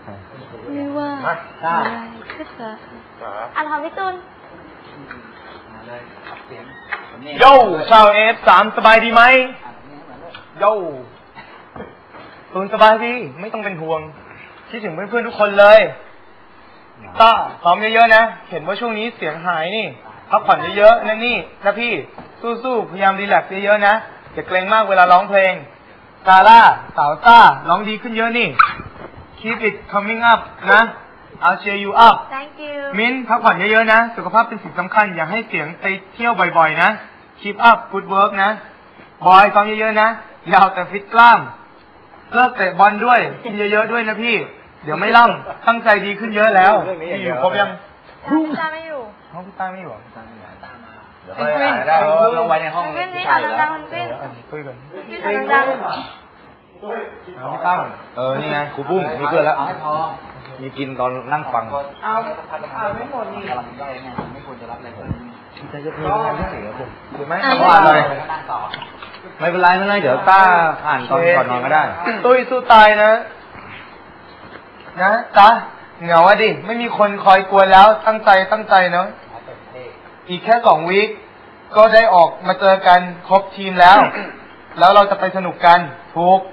ไม่ว่าอะไรก็จะอ่านของพี่ตูนโย่ชาวF3สบายดีไหมโย่ตูนสบายดีไม่ต้องเป็นห่วงคิดถึงเพื่อนๆทุกคนเลยต้าซ้อมเยอะๆนะเห็นว่าช่วงนี้เสียงหายนี่พักผ่อนเยอะๆนะนี่นะพี่สู้ๆพยายามรีแลกซ์เยอะๆนะอย่าเกรงมากเวลาร้องเพลงซาร่าสาวต้าร้องดีขึ้นเยอะนี่ Keep it coming up นะ I'll cheer you up Thank you มิ้นพักผ่อนเยอะๆนะสุขภาพเป็นสิ่งสำคัญอย่าให้เสียงไปเที่ยวบ่อยๆนะ Keep up good work นะบอยซ้อมเยอะๆนะอย่าเอาแต่ฟิตกล้ามเลิกเตะบอลด้วยกินเยอะๆด้วยนะพี่เดี๋ยวไม่ล่ำตั้งใจดีขึ้นเยอะแล้วพี่อยู่ครบยังพี่ตาไม่อยู่ห้องพี่ต้าไม่อยู่เดี๋ยวค่อยอ่านได้ต้องไว้ในห้องพี่นี่อ่านดังๆพี่คุยกันพี่อ่านดังพี่ตั้งนี่ไงครูปุ้มมีเพื่อนแล้วมีกินตอนนั่งฟังเอาไม่หมดนี่กำลังได้ไงไม่ควรจะรับอะไรคนจะเพลงงานที่เสียผมหรือไม่อ่านเลยไม่เป็นไรไม่เป็นไรเดี๋ยวต้าอ่านตอนก่อนนอนก็ได้ตุ้ยสู้ตายนะจ๊ะเหงาดิไม่มีคนคอยกวนแล้วตั้งใจเนาะอีกแค่2 วีคก็ได้ออกมาเจอกันครบทีมแล้วแล้วเราจะไปสนุกกันถูก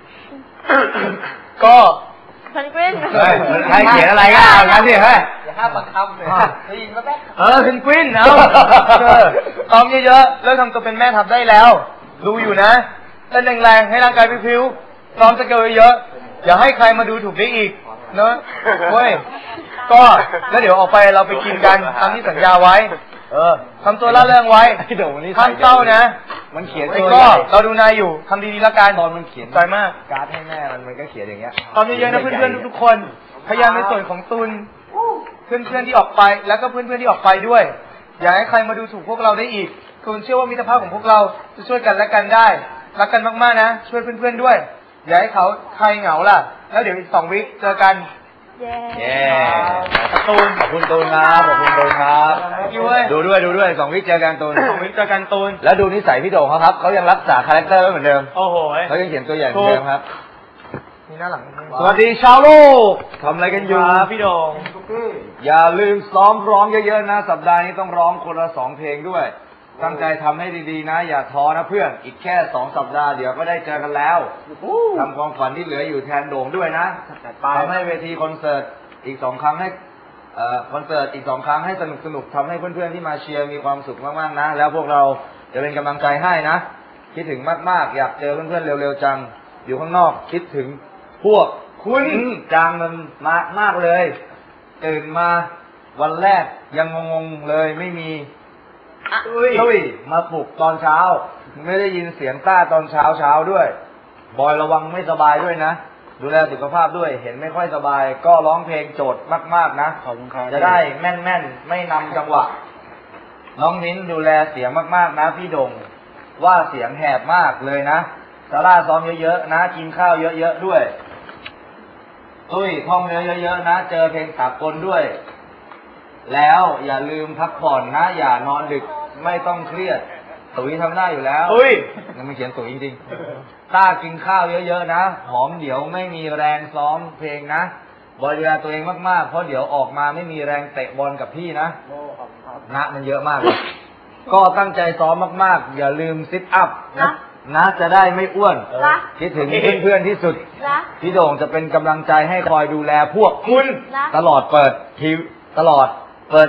ก็เพนกวินใครเขียนอะไรก็เอางั้นสิเฮ้ยอย่าห้ามบังคับเลยได้ยินก็แป๊บเพนกวินเอาซ้อมเยอะๆแล้วทำตัวเป็นแม่ทัพได้แล้วดูอยู่นะเต้นแรงๆให้ร่างกายพิ้วๆซ้อมสเกลเยอะๆอย่าให้ใครมาดูถูกได้อีกเนอะเว้ยก็แล้วเดี๋ยวออกไปเราไปกินกันตามที่สัญญาไว้ทำตัวล่าเริงไว้ห้ามเศร้านะมันเขียนก็เราดูนายอยู่ทำดีๆแล้วกันตอนมันเขียนใจมากการ์ดให้แม่มันก็เขียนอย่างเงี้ยตอนเยอะๆนะเพื่อนๆทุกๆคนพยายามในส่วนของตุนเพื่อนๆที่ออกไปแล้วก็เพื่อนๆที่ออกไปด้วยอย่าให้ใครมาดูถูกพวกเราได้อีกตุนเชื่อว่ามิตรภาพของพวกเราจะช่วยกันและกันได้รักกันมากๆนะช่วยเพื่อนๆด้วยอย่าให้เขาใครเหงาล่ะแล้วเดี๋ยวอีก2 วีคเจอกันเย้ตูนขอบคุณตูนครับขอบคุณตูนครับดูด้วย2 วีคเจอกันตูน2 วีคเจอกันตูนแล้วดูนิสัยพี่โด่งเขาครับเขายังรักษาคาแรคเตอร์ไว้เหมือนเดิมโอ้โหเขายังเขียนตัวอย่างเหมือนเดิมครับมีหน้าหลังสวัสดีชาวโลกทำอะไรกันอยู่พี่โด่งอย่าลืมซ้อมร้องเยอะๆนะสัปดาห์นี้ต้องร้องคนละ2 เพลงด้วยตั้งใจทำให้ดีๆนะอย่าท้อนะเพื่อนอีกแค่2 สัปดาห์เดี๋ยวก็ได้เจอกันแล้วทำความฝันที่เหลืออยู่แทนโด่งด้วยนะทำให้เวทีคอนเสิร์ตอีก2 ครั้งให้คอนเสิร์ตอีก2 ครั้งให้สนุกทำให้เพื่อนๆที่มาเชียร์มีความสุขมากๆนะแล้วพวกเราจะเป็นกำลังใจให้นะคิดถึงมากๆอยากเจอเพื่อนๆเร็วๆจังอยู่ข้างนอกคิดถึงพวกคุณจังมันมากเลยตื่นมาวันแรกยังงงๆเลยไม่มีตุ้ยมาปลุกตอนเช้าไม่ได้ยินเสียงต้าตอนเช้าด้วยบอยระวังไม่สบายด้วยนะดูแลสุขภาพด้วยเห็นไม่ค่อยสบายก็ร้องเพลงโจทย์มากๆนะจะได้แม่นๆไม่นำจังหวะน้องมิ้นดูแลเสียงมากๆนะพี่ดงว่าเสียงแหบมากเลยนะซาร่าซ้อมเยอะๆนะกินข้าวเยอะๆด้วยตุ้ยท่องเนื้อเยอะๆนะเจอเพลงสากลด้วยแล้วอย่าลืมพักผ่อนนะอย่านอนดึกไม่ต้องเครียดตุ๋ยทำได้อยู่แล้วยังไม่เขียนตุ๋ยจริงๆต้ากินข้าวเยอะๆนะหอมเดี๋ยวไม่มีแรงซ้อมเพลงนะบริการตัวเองมากๆเพราะเดี๋ยวออกมาไม่มีแรงเตะบอลกับพี่นะมันเยอะมากเลยก็ตั้งใจซ้อมมากๆอย่าลืมซิทอัพนะจะได้ไม่อ้วนคิดถึงเพื่อนๆที่สุดพี่โด่งจะเป็นกำลังใจให้คอยดูแลพวกคุณตลอดเปิดทีวีตลอด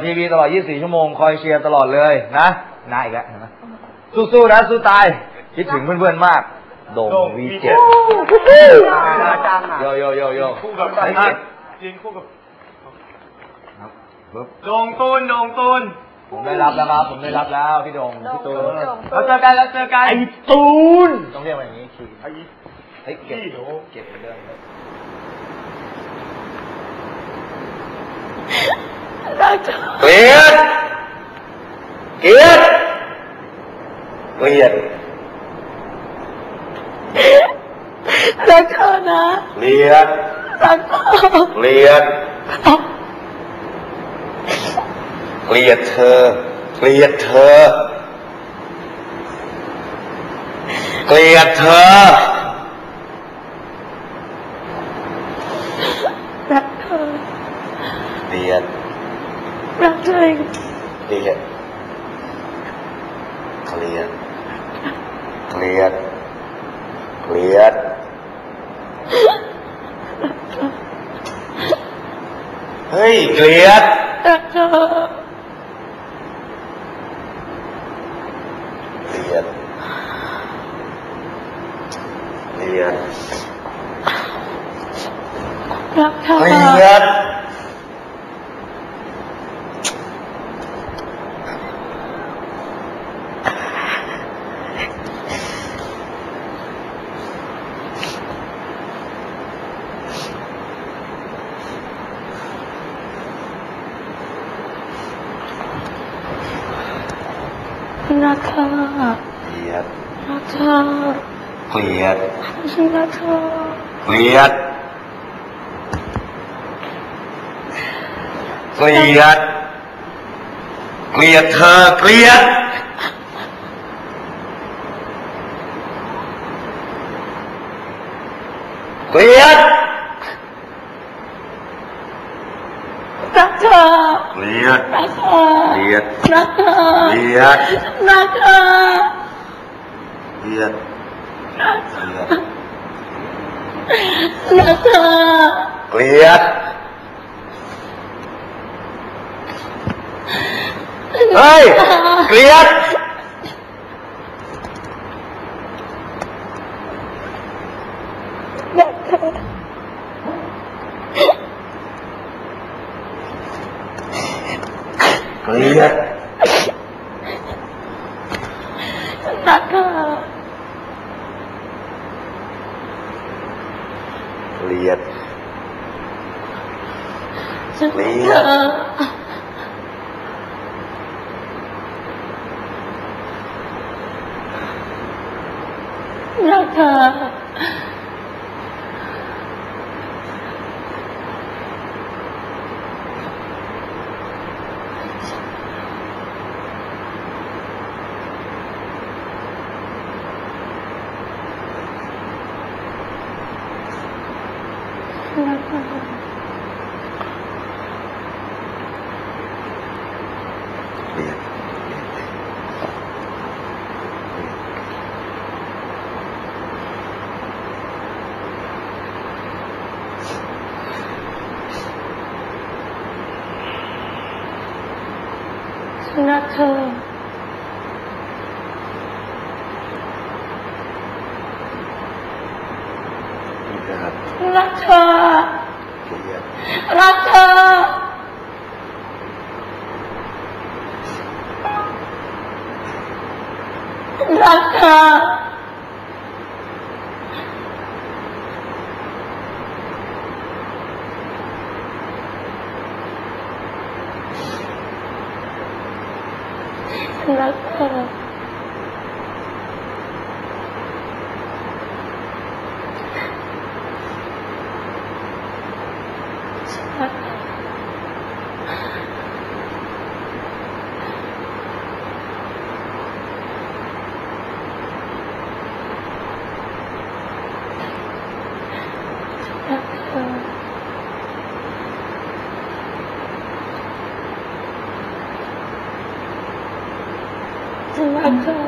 24 ชั่วโมงคอยเชียร์ตลอดเลยนะอีกแล้วเห็นไหมสู้ๆนะสู้ตายคิดถึงเพื่อนๆมากโด่งV7โยคู่กับยิงคู่กับโด่งตูนผมได้รับแล้วครับผมได้รับแล้วพี่โด่งพี่ตูนเราเจอกันไอ้ตูนต้องเรียกว่าอย่างนี้คือเฮ้ยเก็บไปเรื่อยเกลียดรักเธอนะเกลียดรักเธอเกลียดเธอเกลียดเธอเกลียดเธอรักลียดรักเธอเคลียดเคลียดเคลียดเคลียดเฮ้ยเคลียดรักเธอเคลียดเคลียดรักเธอเคลียดรักเธอเคลียดรักเธอเคลียดฉันรักเธอเคลียดเกลียดเกลียดเธอเกลียดเกลียดรักเธอเกลียดรักเธอเกลียดรักเธอเกลียดรักเธอเกลียดเกลียดรักเธอเกลียดเฮ้ยเกลียดรักเธอเกลียดรักเธอเกลียดฉันเกลีรักยดเธอรักเธอ รักเธอเกลียดฉันรักเธอนะครับรักเธอเกลียดรักเธอ รักเธอ รักเธอ รักเธอ รักเธอ ฉันรักเธอ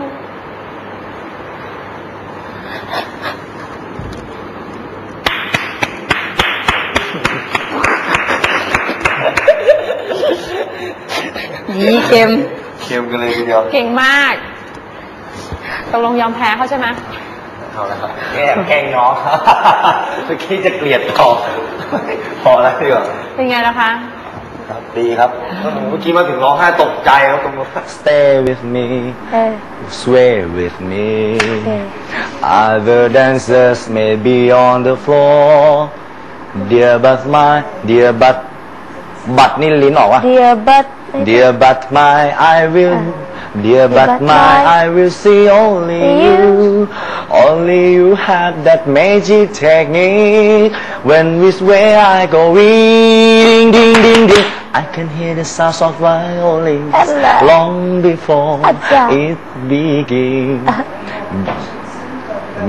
ดีเค็มเค็มกันเลยทีเดียวเก่งมากตกลงยอมแพ้เขาใช่ไหมเอาละครับแกล้งน้องเมื่อกี้จะเกลียดต่อพอแล้วดีกว่าเป็นไงล่ะคะครับดีครับเมื่อกี้มาถึงร้องไห้ตกใจครับตรงนู้น Stay with me sway with me other dancers may be on the floor dear but my dear but บัตรนี่ลิ้นออกวะ Dear but Dear but my I will Dear but my I will see only you Only you have that magic technique When we sway I go ring ding ding ding I can hear the sounds of violins long before it begins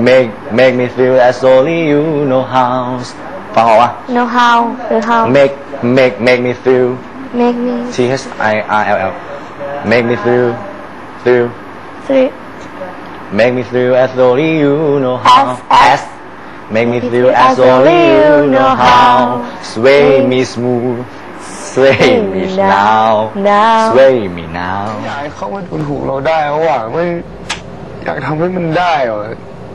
Make me feel as only you know how ฟังออกวะ know how หรือ how Make make me feel make me THIRL make me feel three make me feel as only you know how as make me feel as only you know how sway me smooth sway me now sway me now อยากให้เขามาดูถูกเราได้เพราะว่าไม่อยากทำให้มันได้หรอ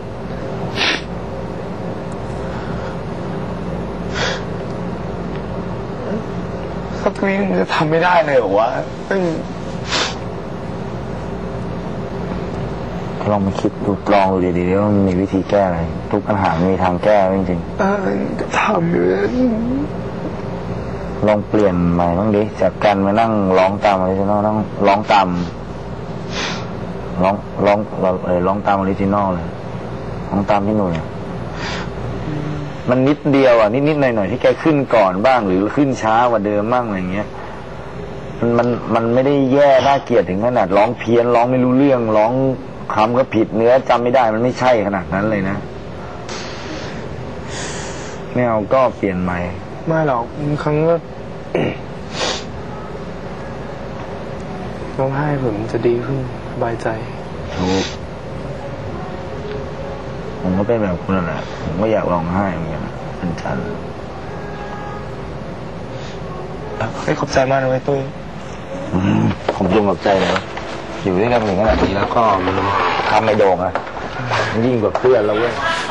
สักทีมันจะทำไม่ได้เลยเหรอวะลองมาคิดดูลองดูดีๆว่ามันมีวิธีแก้อะไรทุกปัญหามีทางแก้จริงก็ทำอยู่ลองเปลี่ยนใหม่บ้างดิจากการมานั่งร้องตามออริจินอลต้องร้องตามร้องตามออริจินอลเลยร้องตามพี่หนุ่ยมันนิดเดียวอ่ะนิดๆหน่อยๆที่แกขึ้นก่อนบ้างหรือขึ้นช้ากว่าเดิมบ้างอะไรเงี้ยมันไม่ได้แย่น่าเกลียดถึงขนาดร้องเพี้ยนร้องไม่รู้เรื่องร้องคำก็ผิดเนื้อจำไม่ได้มันไม่ใช่ขนาดนั้นเลยนะไม่เอาก็เปลี่ยนใหม่ไม่หรอกครั้งก็ร้องไห้ผมจะดีขึ้นสบายใจถูกผมก็เป็นแบบคุณนั่นแหละผมก็อยากร้องไห้เหมือนกันเป็นฉันขอบใจมากนะเว้ยตุ้ยผมยงกับใจเลยอยู่ด้วยกันถึงขนาดนี้แล้วก็มันทำไม่โด่งอะยิ่งกว่าเพื่อนแล้วเว้ย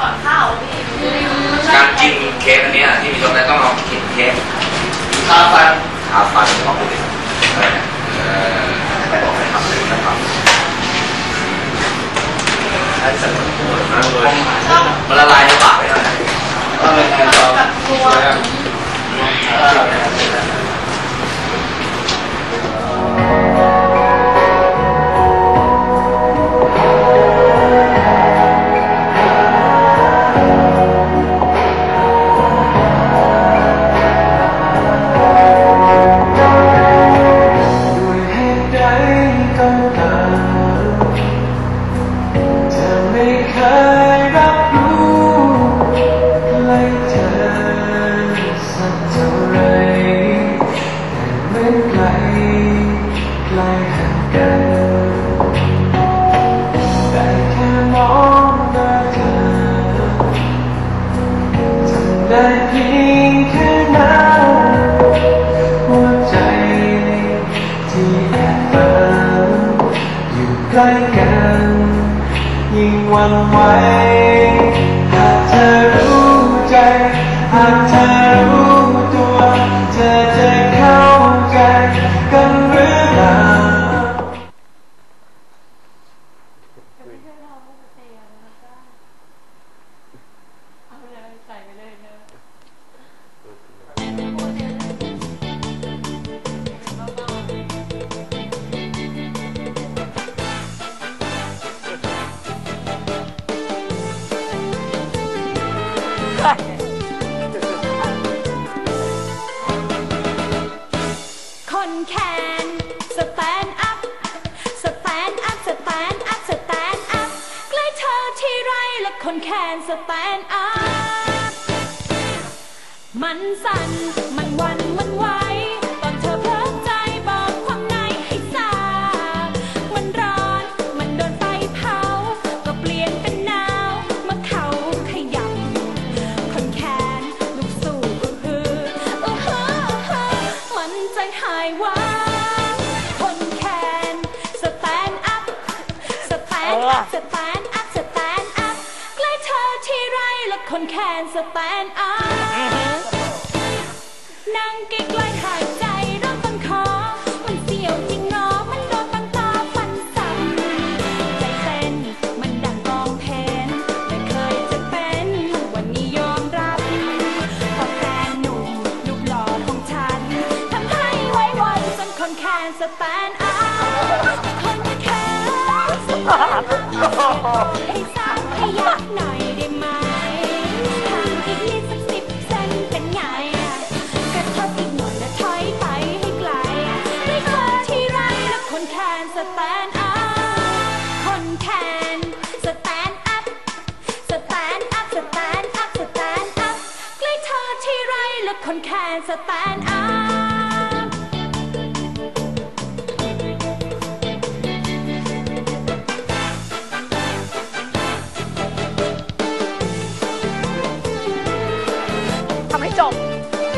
การกินเค้กอันนี้ที่มีตรงนั้นต้องลองกินเค้กคาฟันของผู้เด็กไปบอกให้ทำเลยนะครับมันละลายในปากไปแล้วนะใกล้กันยิ่งหวั่นไหวหากเธอรู้ใจหากเธอรู้ตัวเธอจะเข้าใจกันหรือเปล่าคนแคนสแตนด์อัพสแตนด์อัพสแตนด์อัพสแตนด์อัพใกล้เธอที่ไรและคนแคนสแตนด์อัพมันสั่นมันวันมันไหวตอนเธอเพลิดใจบอกความในให้ทราบมันร้อนมันโดนไฟเผาก็เปลี่ยนเป็นหนาวเมื่อเขาขยับคนแคนลุกสู้มันใจหายว่าคนแคนสแตนด์อัพสแตนด์อัพสแตนด์อัพสแตนด์อัพใกล้เธอที่ไรและคนแคนสแตนด์อัพนั่งใกล้ๆหายใจร้องต้นคอมันเสียวจริงเนาะมันโดนตั้งตาฟันซ้ำใจเต้นมันดังกองเพลงไม่เคยจะเป็นวันนี้ยอมรับเพราะแฟนหนุ่มรูปหล่อของฉันทำให้ไว้วันจนคนแคนสแตนด์อัพคนแคนสแตนด์อัพให้ซ้ำให้ยักหน่อยได้ไหมทำอีกนิดสัก10 เซนเป็นไงกระทบอีกหน่อยแล้วถอยไปให้ไกลไม่เจอที่ไรแล้วคนแคนสแตนด์อัพคนแคนสแตนด์อัพสแตนด์อัพสแตนด์อัพสแตนด์อัพใกล้เธอที่ไรแล้วคนแคแคนสแตนด์อัพทำให้จบ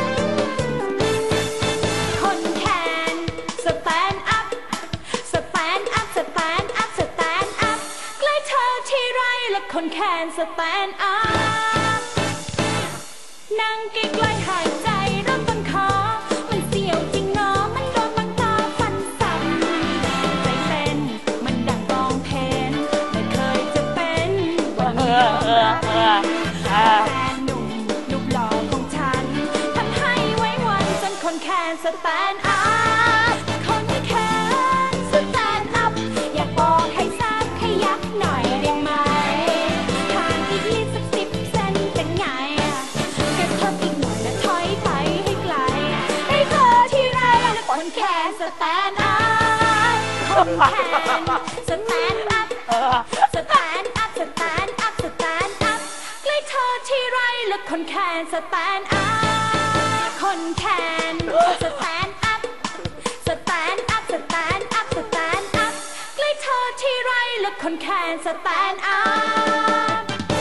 คนแคนสแตนด์อัพสแตนด์อัพสแตนด์อัพสแตนด์อัพใกล้เธอที่ไรและคนแคนสแตนด์อัพนั่งใกล้ๆหายใจรอบต้นคอมันเสียวจริงเนาะมันโดนบางตาฟันสับใจเต้นมันดังกองเพลงไม่เคยจะเป็นวันนี้ยอมรับแฟนหนุ่มรูปหล่อของฉันทำให้ไว้วันจนคนแคนสแตนด์อัพคนแคนสแตนด์อัพอยากบอกให้ทราบขยับหน่อยได้ไหมทางอีกนิดสัก10 เซนเป็นไงกระทบอีกหน่อยแล้วถอยไปให้ไกลให้เธอที่ไรและคนแคนสแตนด์อัพคนแคนสแตนด์อัพสแตนด์อัพสแตนด์อัพสแตนด์อัพใกล้เธอที่ไรและคนแคนสแตนด์อัพคนแคนสแตนด์อัพสแตนด์อัพสแตนด์อัพสแตนด์อัพใกล้เธอที่ไรและคนแคนสแตนด์อัพ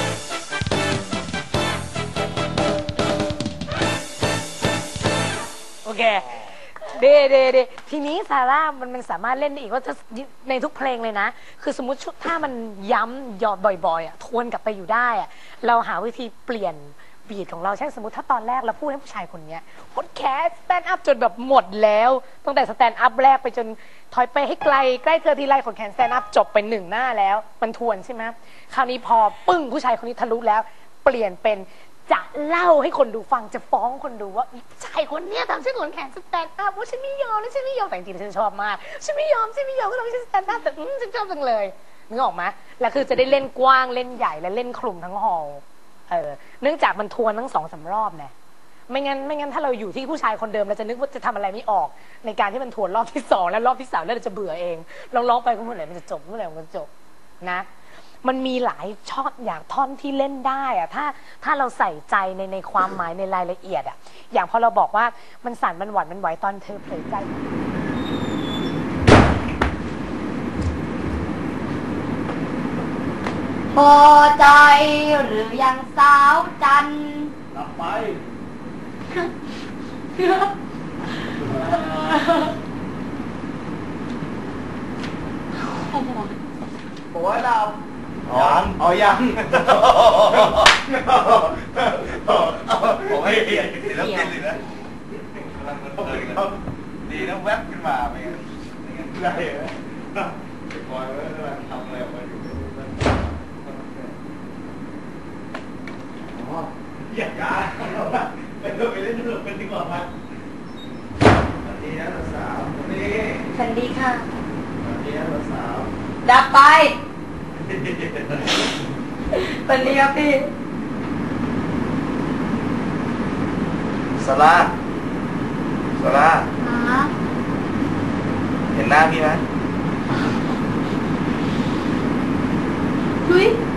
โอเคเดทีนี้ซาร่ามันสามารถเล่นได้อีกว่าถ้าในทุกเพลงเลยนะ คือสมมติถ้ามันย้ำหยอดบ่อยๆอ่ะทวนกลับไปอยู่ได้อ่ะเราหาวิธีเปลี่ยนบีทของเราเช่นสมมติถ้าตอนแรกเราพูดให้ผู้ชายคนนี้พดแคสสแตนด์อัพจนแบบหมดแล้วตั้งแต่สแตนด์อัพแรกไปจนถอยไปให้ไกลใกล้เธอทีไรคนแคนสแตนด์อัพจบไป1 หน้าแล้วมันทวนใช่ไหมคราวนี้พอปึ้งผู้ชายคนนี้ทะลุแล้วเปลี่ยนเป็นจะเล่าให้คนดูฟังจะฟ้องคนดูว่าผู้ชายคนเนี้ยทำฉันขนแขนสแตนด์อัพว่าฉันไม่ยอมนะฉันไม่ยอมแต่จริงๆฉันชอบมากฉันไม่ยอมก็ทำให้ฉันสแตนด์อัพแต่ฉันชอบจังเลยนึกออกไหมแล้วคือจะได้เล่นกว้างเล่นใหญ่และเล่นคลุมทั้งฮอลล์เนื่องจากมันทวนทั้ง2-3 รอบเนี่ยไม่งั้นถ้าเราอยู่ที่ผู้ชายคนเดิมเราจะนึกว่าจะทำอะไรไม่ออกในการที่มันทวนรอบที่2และรอบที่3แล้วเราจะเบื่อเองร้องไปก็เมื่อไหร่มันจะจบนะมันมีหลายช็อตอย่างท่อนที่เล่นได้อะถ้าเราใส่ใจในความหมายในรายละเอียดอะอย่างพอเราบอกว่ามันสั่นมันหวั่นมันไหวตอนเธอเผลอใจพอใจหรือยังสาวจันกลับไปหัวดำยังผมให้เปลี่ยนศิลปินเลยนะดีนะแวบขึ้นมาไม่งั้นได้เหรอปล่อยไว้แล้วทำอะไรออกมาอยู่อย่างนั้นไปเล่นสนุกกันดีกว่ามั้ยสวัสดีนะสาวสวัสดีค่ะสวัสดีนะสาวดับไปสวัสดีครับพี่ซาร่าเห็นหน้าพี่ไหมเฮ้ย